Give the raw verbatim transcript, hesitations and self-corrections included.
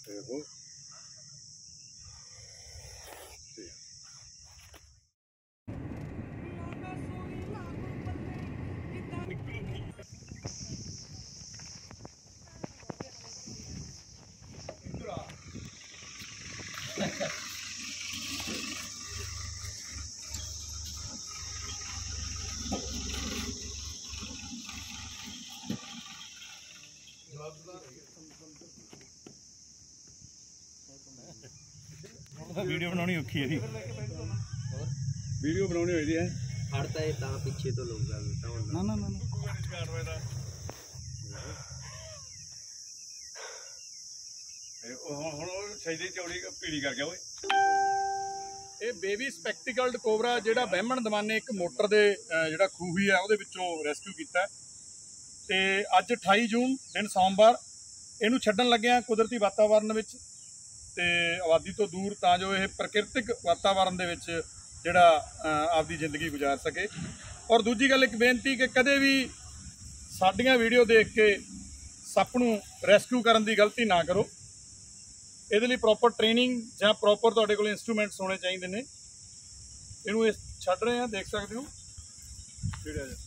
देखो वीडियो बनानी औखी है वीडियो बनानी होई दी है हटता है ता पीछे तो लोग जाता ना ना ना सही चौड़ी पीड़ी कर गया ਇਹ ਬੇਬੀ ਸਪੈਕਟੀਕਲਡ ਕੋਬਰਾ ਜਿਹੜਾ ਬਹਿਮਣ ਦਮਾਨੇ ਇੱਕ ਮੋਟਰ ਦੇ ਜਿਹੜਾ ਖੂਹੀ ਹੈ ਉਹਦੇ ਵਿੱਚੋਂ ਰੈਸਕਿਊ ਕੀਤਾ ਤੇ ਅੱਜ ਅਠਾਈ ਜੂਨ ਦਿਨ ਸੋਮਵਾਰ ਇਹਨੂੰ ਛੱਡਣ ਲੱਗਿਆ ਕੁਦਰਤੀ ਵਾਤਾਵਰਨ ਵਿੱਚ ਤੇ ਆਬਾਦੀ ਤੋਂ ਦੂਰ ਤਾਂ ਜੋ ਇਹ ਪ੍ਰਕਿਰਤਿਕ ਵਾਤਾਵਰਨ ਦੇ ਵਿੱਚ ਜਿਹੜਾ ਆਪਦੀ ਜ਼ਿੰਦਗੀ ਗੁਜ਼ਾਰ ਸਕੇ। ਔਰ ਦੂਜੀ ਗੱਲ ਇੱਕ ਬੇਨਤੀ ਕਿ ਕਦੇ ਵੀ ਸਾਡੀਆਂ ਵੀਡੀਓ ਦੇਖ ਕੇ ਸੱਪ ਨੂੰ ਰੈਸਕਿਊ ਕਰਨ ਦੀ ਗਲਤੀ ਨਾ ਕਰੋ। ਇਹਦੇ ਲਈ ਪ੍ਰੋਪਰ ਟ੍ਰੇਨਿੰਗ ਜਾਂ ਪ੍ਰੋਪਰ ਤੁਹਾਡੇ ਕੋਲ ਇੰਸਟਰੂਮੈਂਟਸ ਹੋਣੇ ਚਾਹੀਦੇ ਨੇ। ਇਹਨੂੰ ਇਹ ਛੱਡ ਰਹੇ ਆ, ਦੇਖ ਸਕਦੇ ਹੋ।